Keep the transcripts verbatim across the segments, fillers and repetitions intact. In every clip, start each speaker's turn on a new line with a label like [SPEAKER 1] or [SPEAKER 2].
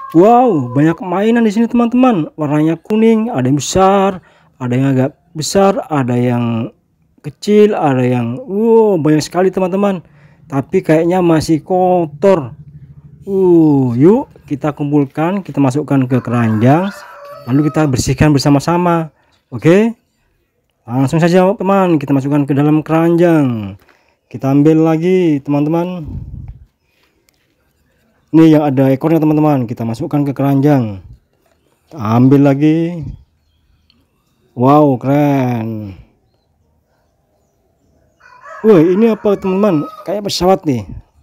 [SPEAKER 1] Wow, banyak mainan di sini teman-teman. Warnanya kuning, ada yang besar, ada yang agak besar, ada yang kecil, ada yang wow, banyak sekali teman-teman. Tapi kayaknya masih kotor. Uh, yuk kita kumpulkan, kita masukkan ke keranjang, lalu kita bersihkan bersama-sama. Oke, langsung saja teman, kita masukkan ke dalam keranjang. Kita ambil lagi teman-teman. Ini yang ada ekornya teman-teman, kita masukkan ke keranjang. Kita ambil lagi. Wow, keren. Wah, ini apa teman-teman? Kayak pesawat nih.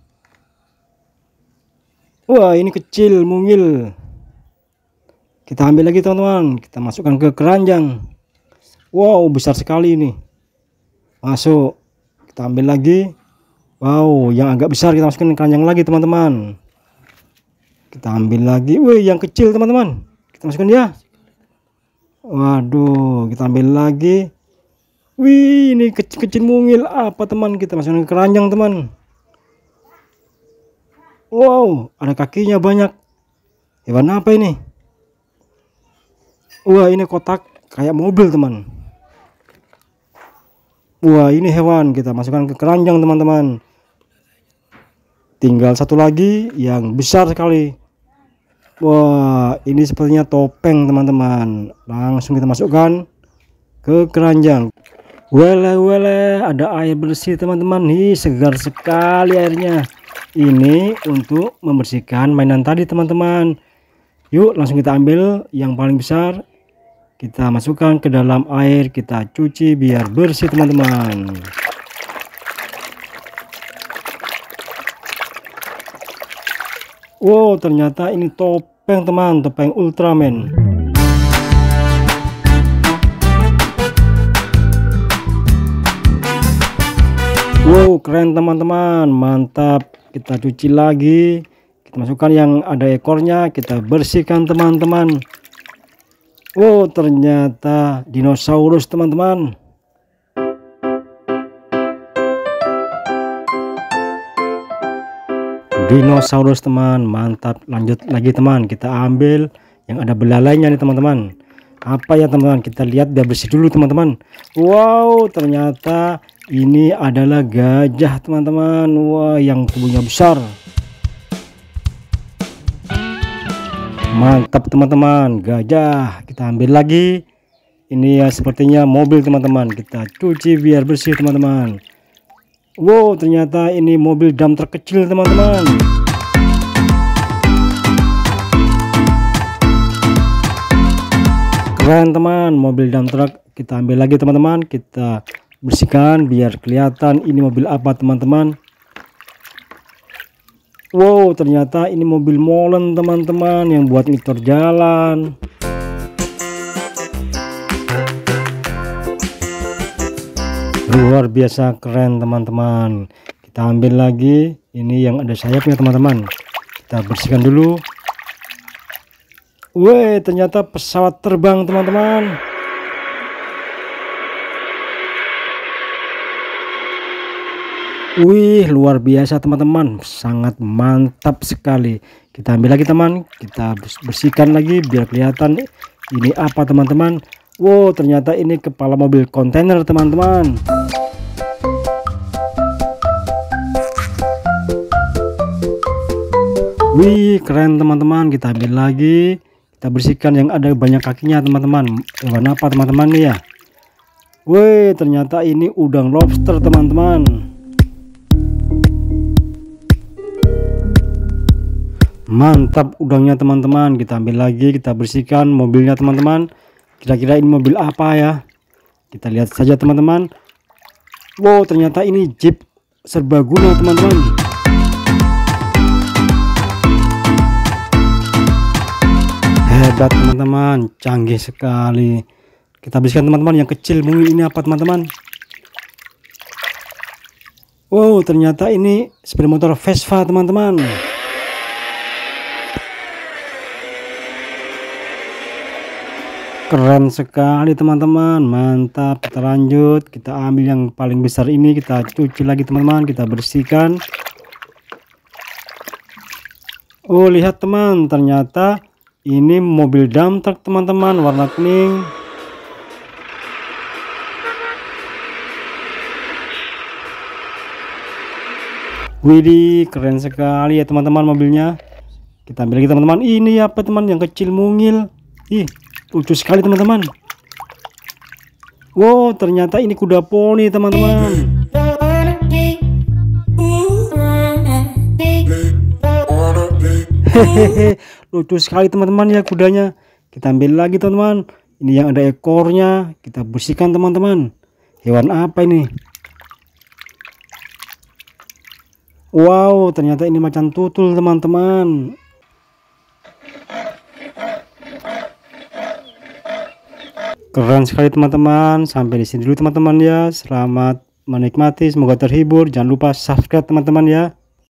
[SPEAKER 1] Wah, ini kecil, mungil. Kita ambil lagi teman-teman, kita masukkan ke keranjang. Wow, besar sekali ini. Masuk. Kita ambil lagi. Wow, yang agak besar kita masukkan ke keranjang lagi teman-teman. Kita ambil lagi. Wih, yang kecil teman-teman, kita masukkan ya. Waduh, kita ambil lagi. Wih, ini kecil-kecil mungil apa teman, kita masukkan ke keranjang teman. Wow, ada kakinya banyak. Hewan apa ini? Wah, ini kotak kayak mobil teman. Wah, ini hewan, kita masukkan ke keranjang teman-teman. Tinggal satu lagi yang besar sekali. Wah, ini sepertinya topeng teman-teman. Langsung kita masukkan ke keranjang. Wele wele, ada air bersih teman-teman. Nih, segar sekali airnya. Ini untuk membersihkan mainan tadi teman-teman. Yuk langsung kita ambil yang paling besar, kita masukkan ke dalam air, kita cuci biar bersih teman-teman. Wow, ternyata ini topeng teman, topeng Ultraman. Wow, keren teman-teman, mantap. Kita cuci lagi, kita masukkan yang ada ekornya, kita bersihkan teman-teman. Wow, ternyata dinosaurus teman-teman. Dinosaurus teman, mantap. Lanjut lagi teman, kita ambil yang ada belalainya nih teman-teman. Apa ya teman-teman, kita lihat biar bersih dulu teman-teman. Wow, ternyata ini adalah gajah teman-teman. Wah, yang tubuhnya besar. Mantap teman-teman, gajah. Kita ambil lagi. Ini ya sepertinya mobil teman-teman, kita cuci biar bersih teman-teman. Wow, ternyata ini mobil dump truck kecil teman-teman. Keren teman, mobil dump truck. Kita ambil lagi teman-teman, kita bersihkan biar kelihatan ini mobil apa teman-teman. Wow, ternyata ini mobil molen teman-teman, yang buat ngitor jalan. Luar biasa keren teman-teman. Kita ambil lagi ini yang ada sayapnya teman-teman, kita bersihkan dulu. Wih, ternyata pesawat terbang teman-teman. Wih, luar biasa teman-teman, sangat mantap sekali. Kita ambil lagi teman, kita bersihkan lagi biar kelihatan ini apa teman-teman. Wow, ternyata ini kepala mobil kontainer teman-teman. Wih, keren teman-teman. Kita ambil lagi, kita bersihkan yang ada banyak kakinya teman-teman. Hewan apa teman-teman nih ya? Wih, ternyata ini udang lobster teman-teman. Mantap udangnya teman-teman. Kita ambil lagi, kita bersihkan mobilnya teman-teman. Kira-kira ini mobil apa ya? Kita lihat saja teman-teman. Wow, ternyata ini Jeep serbaguna teman-teman. Hebat teman-teman, canggih sekali. Kita bersihkan teman-teman yang kecil mungil ini apa teman-teman. Wow, ternyata ini sepeda motor Vespa teman-teman. Keren sekali teman-teman, mantap. Kita lanjut, kita ambil yang paling besar ini, kita cuci lagi teman-teman, kita bersihkan. Oh, lihat teman, ternyata ini mobil dump truck teman-teman, warna kuning. Widih, keren sekali ya teman-teman mobilnya. Kita ambil lagi teman-teman. Ini apa teman, yang kecil mungil. Ih, lucu sekali teman-teman. Wow, ternyata ini kuda poni teman-teman. Hehehe, lucu sekali teman-teman ya kudanya. Kita ambil lagi teman-teman. Ini yang ada ekornya, kita bersihkan teman-teman. Hewan apa ini? Wow, ternyata ini macan tutul teman-teman. Keren sekali teman-teman. Sampai di sini dulu teman-teman ya. Selamat menikmati, semoga terhibur. Jangan lupa subscribe teman-teman ya.